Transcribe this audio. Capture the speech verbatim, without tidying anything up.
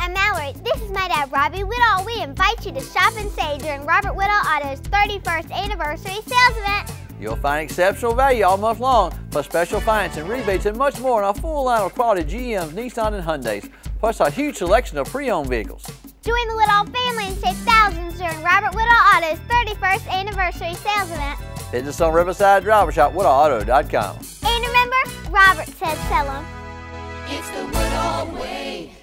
I'm Mallory. This is my dad, Robbie Woodall. We invite you to shop and save during Robert Woodall Auto's thirty-first anniversary sales event. You'll find exceptional value all month long, plus special financing, rebates, and much more on our full line of quality G Ms, Nissan, and Hyundais, plus a huge selection of pre-owned vehicles. Join the Woodall family and save thousands during Robert Woodall Auto's thirty-first anniversary sales event. Visit us on Riverside Drive or shop woodall auto dot com. And remember, Robert says sell 'em. It's the Woodall way.